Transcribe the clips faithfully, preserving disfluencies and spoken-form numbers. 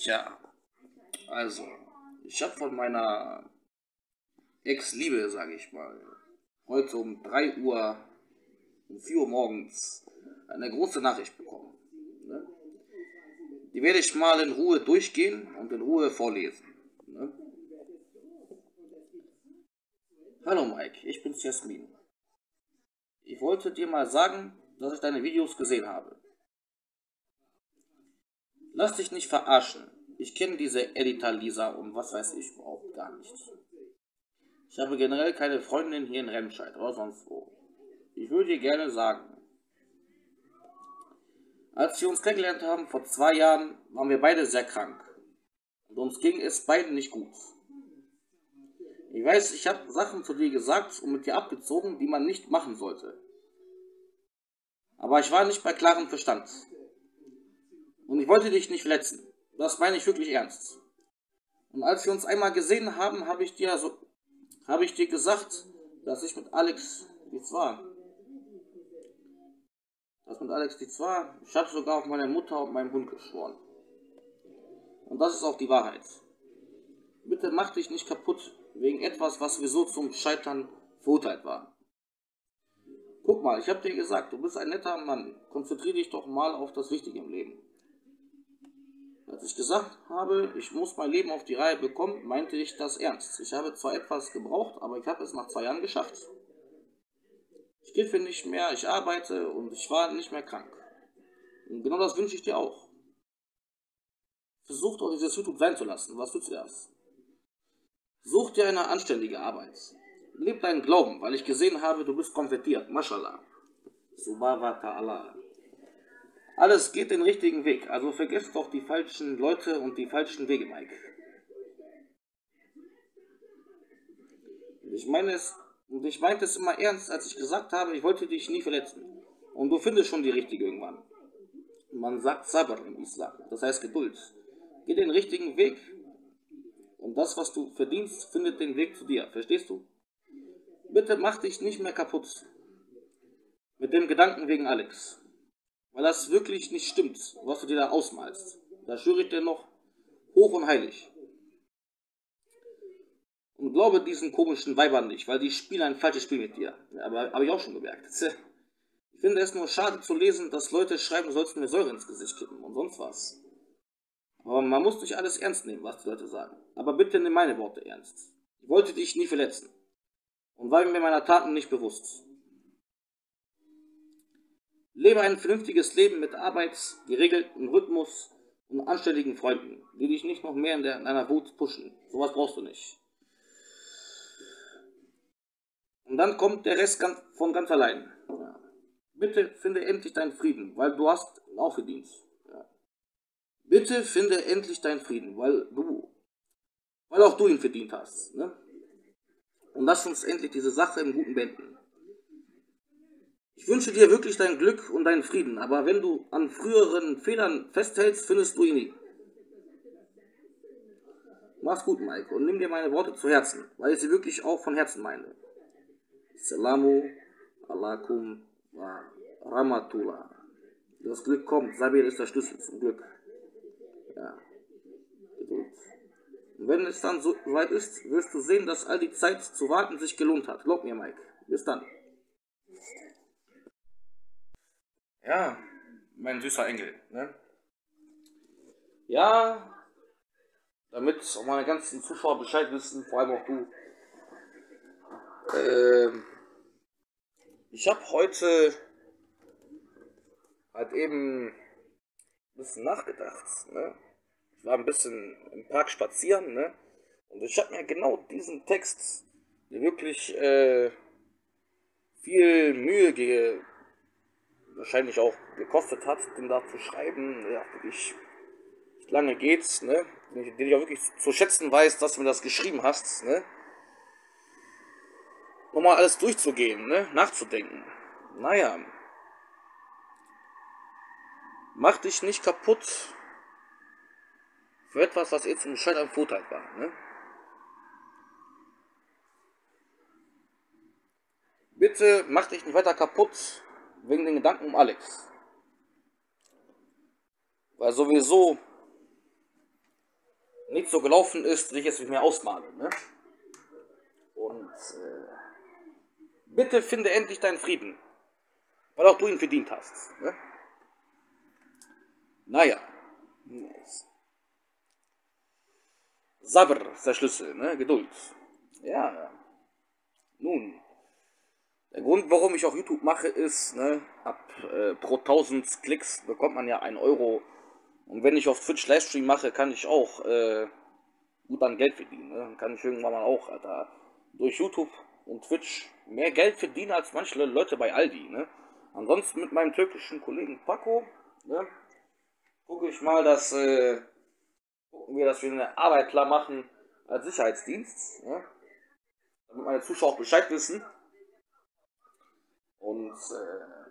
Tja, also, ich habe von meiner Ex-Liebe, sage ich mal, heute um drei Uhr, um vier Uhr morgens eine große Nachricht bekommen. Ne? Die werde ich mal in Ruhe durchgehen und in Ruhe vorlesen. Ne? Hallo Mike, ich bin's Jasmin. Ich wollte dir mal sagen, dass ich deine Videos gesehen habe. Lass dich nicht verarschen. Ich kenne diese Editor Lisa und was weiß ich überhaupt gar nicht. Ich habe generell keine Freundin hier in Remscheid oder sonst wo. Ich würde dir gerne sagen, als wir uns kennengelernt haben vor zwei Jahren, waren wir beide sehr krank. Und uns ging es beiden nicht gut. Ich weiß, ich habe Sachen zu dir gesagt und mit dir abgezogen, die man nicht machen sollte. Aber ich war nicht bei klarem Verstand. Und ich wollte dich nicht verletzen. Das meine ich wirklich ernst. Und als wir uns einmal gesehen haben, habe ich dir so, habe ich dir gesagt, dass ich mit Alex nichts war. Das mit Alex nichts war. Ich habe sogar auf meine Mutter und meinen Hund geschworen. Und das ist auch die Wahrheit. Bitte mach dich nicht kaputt wegen etwas, was sowieso zum Scheitern verurteilt war. Guck mal, ich habe dir gesagt, du bist ein netter Mann. Konzentriere dich doch mal auf das Wichtige im Leben. Als ich gesagt habe, ich muss mein Leben auf die Reihe bekommen, meinte ich das ernst. Ich habe zwar etwas gebraucht, aber ich habe es nach zwei Jahren geschafft. Ich kiffe nicht mehr, ich arbeite und ich war nicht mehr krank. Und genau das wünsche ich dir auch. Versuch doch dieses YouTube sein zu lassen. Was tut dir das? Such dir eine anständige Arbeit. Leb deinen Glauben, weil ich gesehen habe, du bist konvertiert. Mashallah. Subhanallah ta'ala. Alles geht den richtigen Weg, also vergesst doch die falschen Leute und die falschen Wege, Mike. Und ich meine es, und ich meinte es immer ernst, als ich gesagt habe, ich wollte dich nie verletzen. Und du findest schon die richtige irgendwann. Man sagt Sabr im Islam, das heißt Geduld. Geh den richtigen Weg und das, was du verdienst, findet den Weg zu dir. Verstehst du? Bitte mach dich nicht mehr kaputt mit dem Gedanken wegen Alex. Weil das wirklich nicht stimmt, was du dir da ausmalst. Da schwöre ich dir noch hoch und heilig. Und glaube diesen komischen Weibern nicht, weil die spielen ein falsches Spiel mit dir. Aber habe ich auch schon gemerkt. Ich finde es nur schade zu lesen, dass Leute schreiben, du sollst mir Säure ins Gesicht kippen und sonst was. Aber man muss nicht alles ernst nehmen, was die Leute sagen. Aber bitte nimm meine Worte ernst. Ich wollte dich nie verletzen. Und war mir meiner Taten nicht bewusst. Lebe ein vernünftiges Leben mit Arbeit, geregelten Rhythmus und anständigen Freunden, die dich nicht noch mehr in, der, in einer Wut pushen. Sowas brauchst du nicht. Und dann kommt der Rest ganz, von ganz allein. Ja. Bitte finde endlich deinen Frieden, weil du hast ihn auch verdient. Ja. Bitte finde endlich deinen Frieden, weil du, weil auch du ihn verdient hast. Ne? Und lass uns endlich diese Sache im Guten beenden. Ich wünsche dir wirklich dein Glück und deinen Frieden, aber wenn du an früheren Fehlern festhältst, findest du ihn nie. Mach's gut, Mike, und nimm dir meine Worte zu Herzen, weil ich sie wirklich auch von Herzen meine. Assalamu alaikum wa rahmatullah. Das Glück kommt, Sabir ist der Schlüssel zum Glück. Ja, Geduld. Und wenn es dann so weit ist, wirst du sehen, dass all die Zeit zu warten sich gelohnt hat. Glaub mir, Mike. Bis dann. Ja, mein süßer Engel, ne? Ja, damit auch meine ganzen Zuschauer Bescheid wissen, vor allem auch du. Ähm, ich habe heute halt eben ein bisschen nachgedacht, ne? Ich war ein bisschen im Park spazieren, ne? Und ich habe mir genau diesen Text, der wirklich äh, viel Mühe ge wahrscheinlich auch gekostet hat, den da zu schreiben, ja, wirklich lange geht's, ne, den ich, den ich auch wirklich zu schätzen weiß, dass du mir das geschrieben hast, ne, nochmal alles durchzugehen, ne, nachzudenken. Naja, mach dich nicht kaputt für etwas, was eh zum Scheitern verurteilt war, ne. Bitte mach dich nicht weiter kaputt wegen den Gedanken um Alex. Weil sowieso nicht so gelaufen ist, wie ich es mit mir ausmale. Ne? Und äh, bitte finde endlich deinen Frieden, weil auch du ihn verdient hast. Ne? Naja. Sabr ist der Schlüssel, ne? Geduld. Ja. Nun, der Grund, warum ich auf YouTube mache, ist, ne, ab äh, pro tausend Klicks bekommt man ja einen Euro. Und wenn ich auf Twitch Livestream mache, kann ich auch äh, gut an Geld verdienen. Ne? Dann kann ich irgendwann mal auch, Alter, durch YouTube und Twitch mehr Geld verdienen als manche Leute bei Aldi. Ne? Ansonsten mit meinem türkischen Kollegen Paco, ne, gucke ich mal, dass äh, gucken wir, dass wir eine Arbeit klar machen als Sicherheitsdienst, ne? Damit meine Zuschauer auch Bescheid wissen. Und äh,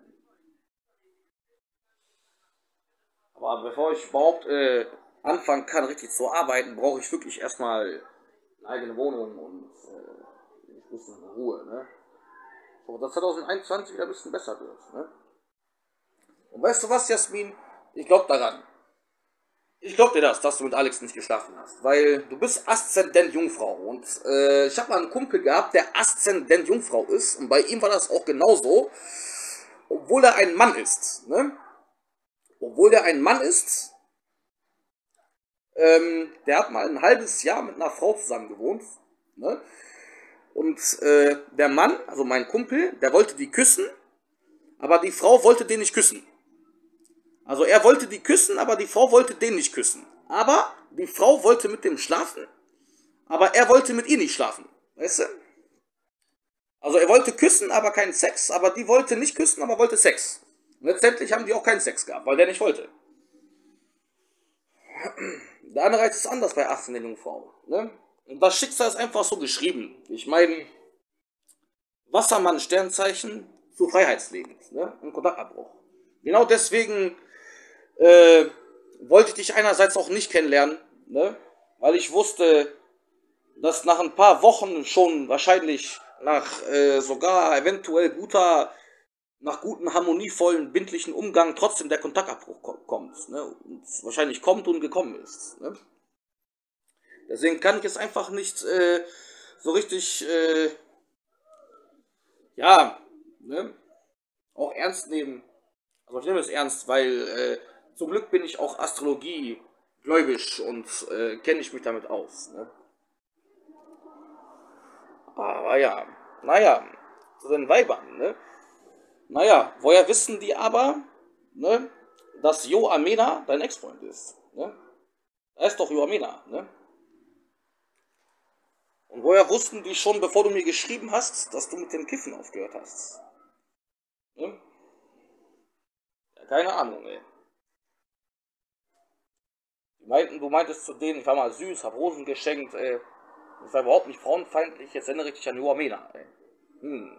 aber bevor ich überhaupt äh, anfangen kann, richtig zu arbeiten, brauche ich wirklich erstmal eine eigene Wohnung und äh, ein bisschen Ruhe. Ne? So, dass zwanzig einundzwanzig wieder ein bisschen besser wird. Ne? Und weißt du was, Jasmin? Ich glaube daran. Ich glaube dir das, dass du mit Alex nicht geschlafen hast, weil du bist Aszendent Jungfrau und äh, ich habe mal einen Kumpel gehabt, der Aszendent Jungfrau ist und bei ihm war das auch genauso, obwohl er ein Mann ist, ne? Obwohl er ein Mann ist, ähm, der hat mal ein halbes Jahr mit einer Frau zusammen gewohnt, ne? Und äh, der Mann, also mein Kumpel, der wollte die küssen, aber die Frau wollte den nicht küssen. Also er wollte die küssen, aber die Frau wollte den nicht küssen. Aber die Frau wollte mit dem schlafen, aber er wollte mit ihr nicht schlafen. Weißt du? Also er wollte küssen, aber keinen Sex, aber die wollte nicht küssen, aber wollte Sex. Und letztendlich haben die auch keinen Sex gehabt, weil der nicht wollte. Der Anreiz ist anders bei achtzehn der Jungfrau. Ne? Und das Schicksal ist einfach so geschrieben. Ich meine, Wassermann, Sternzeichen zu Freiheitslebens, ne? Und Kontaktabbruch. Genau deswegen äh, wollte ich dich einerseits auch nicht kennenlernen, ne? Weil ich wusste, dass nach ein paar Wochen schon wahrscheinlich nach äh, sogar eventuell guter, nach guten, harmonievollen, bindlichen Umgang trotzdem der Kontaktabbruch kommt, ne? Und wahrscheinlich kommt und gekommen ist. Ne? Deswegen kann ich es einfach nicht äh, so richtig, äh, ja, ne? Auch ernst nehmen. Also ich nehme es ernst, weil äh, zum Glück bin ich auch Astrologie gläubisch und äh, kenne ich mich damit aus. Ne? Aber ja, naja, zu den Weibern, ne? Naja, woher wissen die aber, ne, dass Jo Amena dein Ex-Freund ist? Ne? Er ist doch Jo Amena, ne? Und woher wussten die schon, bevor du mir geschrieben hast, dass du mit dem Kiffen aufgehört hast? Ne? Ja, keine Ahnung, ey. Die meinten, du meintest zu denen, ich war mal süß, hab Rosen geschenkt, ey. Das war überhaupt nicht frauenfeindlich, jetzt erinnere ich dich an Jo Amena, ey. Hm.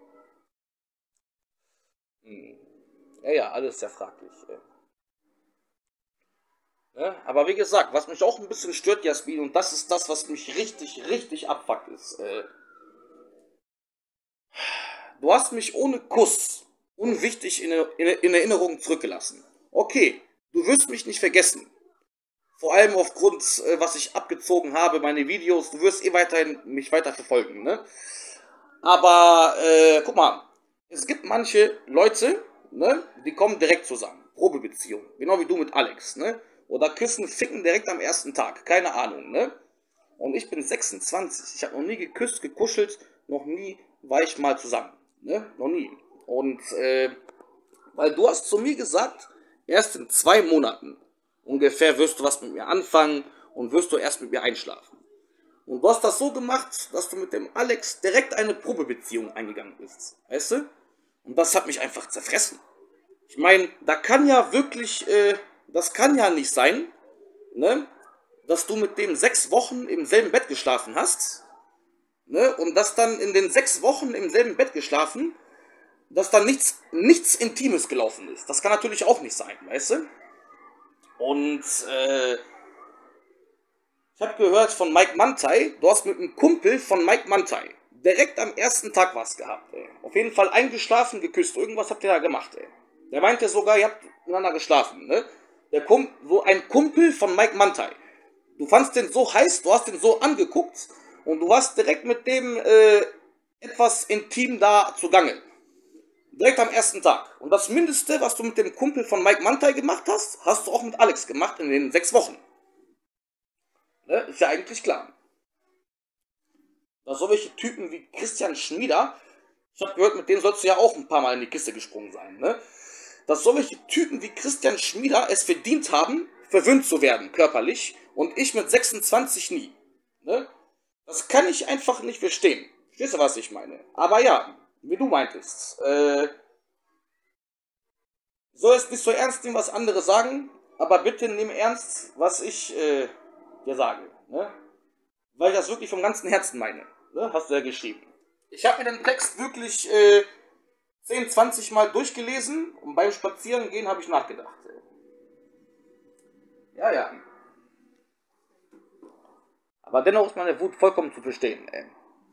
Hm. Ja, ja, alles sehr fraglich, ey. Ne? Aber wie gesagt, was mich auch ein bisschen stört, Jasmin, und das ist das, was mich richtig, richtig abfuckt, ist, äh, du hast mich ohne Kuss unwichtig in, in, in Erinnerung zurückgelassen. Okay, du wirst mich nicht vergessen. Vor allem aufgrund, äh, was ich abgezogen habe, meine Videos, du wirst eh weiterhin mich weiter verfolgen, ne? Aber, äh, guck mal, es gibt manche Leute, ne, die kommen direkt zusammen. Probebeziehung. Genau wie du mit Alex, ne? Oder küssen, ficken direkt am ersten Tag. Keine Ahnung, ne? Und ich bin sechsundzwanzig. Ich habe noch nie geküsst, gekuschelt, noch nie war ich mal zusammen. Ne? Noch nie. Und, äh, weil du hast zu mir gesagt, erst in zwei Monaten ungefähr wirst du was mit mir anfangen und wirst du erst mit mir einschlafen. Und du hast das so gemacht, dass du mit dem Alex direkt eine Probebeziehung eingegangen bist. Weißt du? Und das hat mich einfach zerfressen. Ich meine, da kann ja wirklich, äh, das kann ja nicht sein, ne, dass du mit dem sechs Wochen im selben Bett geschlafen hast, ne, und dass dann in den sechs Wochen im selben Bett geschlafen, dass dann nichts, nichts Intimes gelaufen ist. Das kann natürlich auch nicht sein, weißt du? Und, äh, ich habe gehört von Mike Mantai, du hast mit einem Kumpel von Mike Mantai direkt am ersten Tag was gehabt, ey. Auf jeden Fall eingeschlafen, geküsst, irgendwas habt ihr da gemacht, ey. Der meinte sogar, ihr habt miteinander geschlafen, ne? Der Kump so ein Kumpel von Mike Mantai. Du fandst den so heiß, du hast den so angeguckt und du warst direkt mit dem äh, etwas intim da zugange. Direkt am ersten Tag. Und das Mindeste, was du mit dem Kumpel von Mike Mantai gemacht hast, hast du auch mit Alex gemacht in den sechs Wochen. Ne? Ist ja eigentlich klar. Dass solche Typen wie Christian Schmieder, ich habe gehört, mit denen sollst du ja auch ein paar Mal in die Kiste gesprungen sein, ne? Dass solche Typen wie Christian Schmieder es verdient haben, verwöhnt zu werden, körperlich, und ich mit sechsundzwanzig nie. Ne? Das kann ich einfach nicht verstehen. Verstehst du, was ich meine? Aber ja, wie du meintest, äh, soll es nicht so ernst nehmen, was andere sagen, aber bitte nimm ernst, was ich äh, dir sage. Ne? Weil ich das wirklich vom ganzen Herzen meine. Ne? Hast du ja geschrieben. Ich habe mir den Text wirklich äh, zehn, zwanzig Mal durchgelesen und beim Spazierengehen habe ich nachgedacht. Ja, ja. Aber dennoch ist meine Wut vollkommen zu verstehen, ey.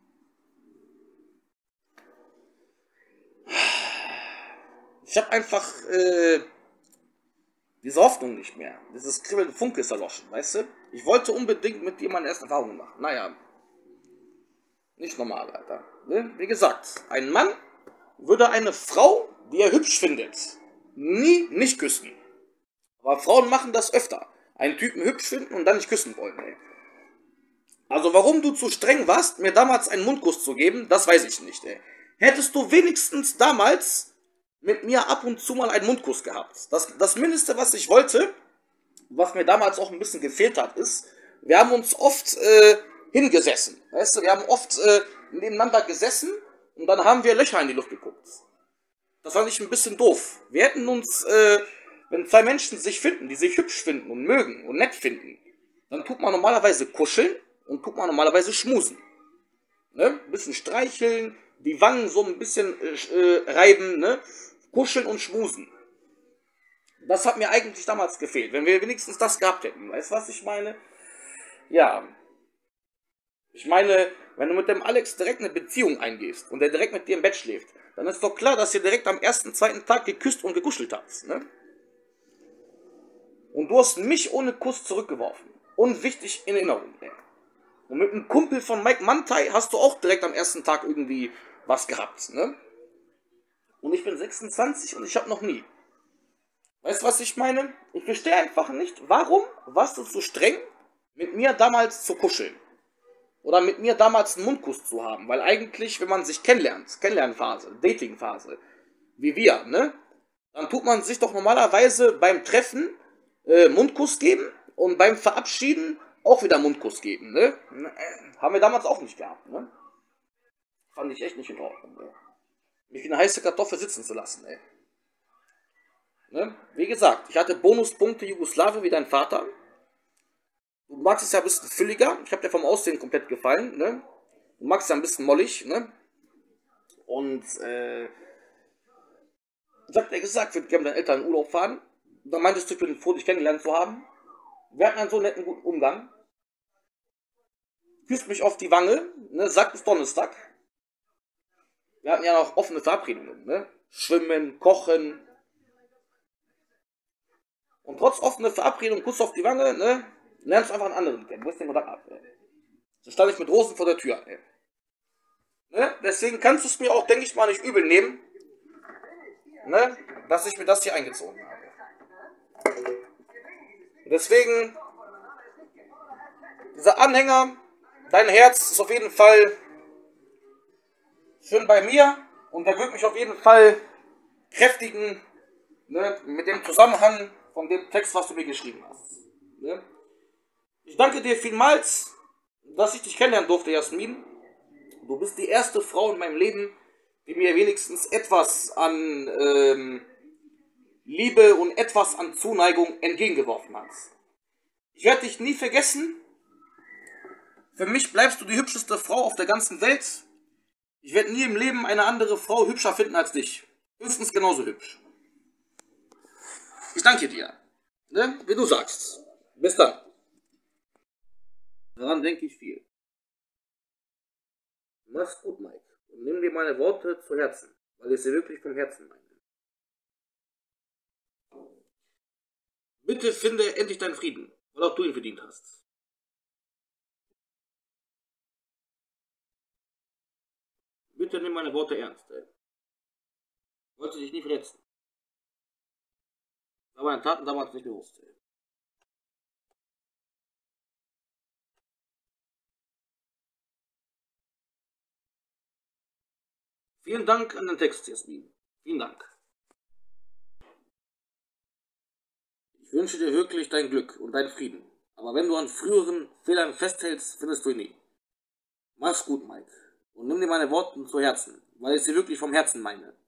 Ich habe einfach äh, diese Hoffnung nicht mehr. Dieses kribbelnde Funke ist erloschen, weißt du? Ich wollte unbedingt mit dir meine ersten Erfahrungen machen. Naja, nicht normal, Alter. Ne? Wie gesagt, ein Mann würde eine Frau, die er hübsch findet, nie nicht küssen. Aber Frauen machen das öfter. Einen Typen hübsch finden und dann nicht küssen wollen, ey. Also warum du zu streng warst, mir damals einen Mundkuss zu geben, das weiß ich nicht, ey. Hättest du wenigstens damals mit mir ab und zu mal einen Mundkuss gehabt. Das, das Mindeste, was ich wollte, was mir damals auch ein bisschen gefehlt hat, ist, wir haben uns oft äh, hingesessen. Weißt du, wir haben oft äh, nebeneinander gesessen und dann haben wir Löcher in die Luft geguckt. Das fand ich ein bisschen doof. Wir hätten uns, äh, wenn zwei Menschen sich finden, die sich hübsch finden und mögen und nett finden, dann tut man normalerweise kuscheln und tut man normalerweise schmusen. Ne? Ein bisschen streicheln, die Wangen so ein bisschen äh, reiben, ne? Kuscheln und schmusen. Das hat mir eigentlich damals gefehlt, wenn wir wenigstens das gehabt hätten. Weißt du, was ich meine? Ja. Ich meine, wenn du mit dem Alex direkt eine Beziehung eingehst und der direkt mit dir im Bett schläft, dann ist doch klar, dass ihr direkt am ersten, zweiten Tag geküsst und gekuschelt habt. Ne? Und du hast mich ohne Kuss zurückgeworfen. Unwichtig in Erinnerung. Ey. Und mit einem Kumpel von Mike Mantai hast du auch direkt am ersten Tag irgendwie was gehabt. Ne? Und ich bin sechsundzwanzig und ich habe noch nie. Weißt du, was ich meine? Ich verstehe einfach nicht, warum warst du so streng, mit mir damals zu kuscheln? Oder mit mir damals einen Mundkuss zu haben? Weil eigentlich, wenn man sich kennenlernt, Kennenlernphase, Datingphase, wie wir, ne? Dann tut man sich doch normalerweise beim Treffen äh, Mundkuss geben und beim Verabschieden auch wieder Mundkuss geben, ne? Haben wir damals auch nicht gehabt, ne? Fand ich echt nicht in Ordnung, ne? Mich wie eine heiße Kartoffel sitzen zu lassen, ey. Ne? Wie gesagt, ich hatte Bonuspunkte Jugoslawien wie dein Vater. Du magst es ja ein bisschen fülliger. Ich habe dir vom Aussehen komplett gefallen. Ne? Du magst es ja ein bisschen mollig. Ne? Und äh, ich habe dir gesagt, ich würde gerne mit deinen Eltern in Urlaub fahren. Da meintest du, ich bin froh, dich kennengelernt zu haben. Wir hatten einen so netten, guten Umgang. Küsst mich auf die Wange. Ne? Sagt bis Donnerstag. Wir hatten ja noch offene Verabredungen. Ne? Schwimmen, kochen. Und trotz offener Verabredung, Kuss auf die Wange, ne, lernst du einfach einen anderen kennen. Wo ist den Kontakt ab, ey? So stand ich mit Rosen vor der Tür, ey. Ne? Deswegen kannst du es mir auch, denke ich mal, nicht übel nehmen, ne, dass ich mir das hier eingezogen habe. Deswegen, dieser Anhänger, dein Herz ist auf jeden Fall schön bei mir und der wird mich auf jeden Fall kräftigen, ne, mit dem Zusammenhang von dem Text, was du mir geschrieben hast. Ne? Ich danke dir vielmals, dass ich dich kennenlernen durfte, Jasmin. Du bist die erste Frau in meinem Leben, die mir wenigstens etwas an ähm, Liebe und etwas an Zuneigung entgegengeworfen hat. Ich werde dich nie vergessen. Für mich bleibst du die hübscheste Frau auf der ganzen Welt. Ich werde nie im Leben eine andere Frau hübscher finden als dich. Höchstens genauso hübsch. Ich danke dir. Ne? Wie du sagst. Bis dann. Daran denke ich viel. Mach's gut, Mike. Und nimm dir meine Worte zu Herzen, weil ich sie wirklich vom Herzen meine. Bitte finde endlich deinen Frieden, weil auch du ihn verdient hast. Bitte nimm meine Worte ernst, ey. Ich wollte dich nie verletzen. Aber meine Taten damals nicht bewusst, ey. Vielen Dank an den Text, Jasmin. Vielen Dank. Ich wünsche dir wirklich dein Glück und deinen Frieden. Aber wenn du an früheren Fehlern festhältst, findest du ihn nie. Mach's gut, Mike. Und nimm dir meine Worte zu Herzen, weil ich sie wirklich vom Herzen meine.